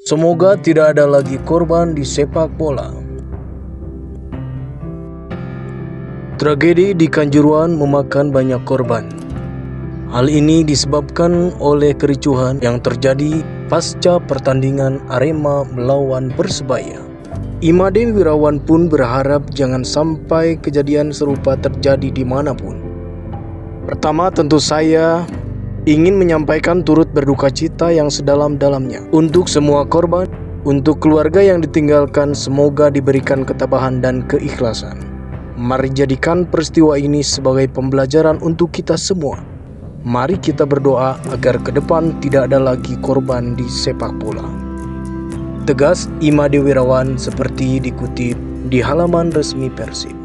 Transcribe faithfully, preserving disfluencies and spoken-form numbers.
Semoga tidak ada lagi korban di sepak bola. Tragedi di Kanjuruhan memakan banyak korban. Hal ini disebabkan oleh kericuhan yang terjadi pasca pertandingan Arema melawan Persebaya. Imade Wirawan pun berharap jangan sampai kejadian serupa terjadi dimanapun. Pertama, tentu saya ingin menyampaikan turut berduka cita yang sedalam-dalamnya untuk semua korban, untuk keluarga yang ditinggalkan, semoga diberikan ketabahan dan keikhlasan. Mari jadikan peristiwa ini sebagai pembelajaran untuk kita semua. Mari kita berdoa agar ke depan tidak ada lagi korban di sepak bola. Tegas Imade Wirawan seperti dikutip di halaman resmi Persib.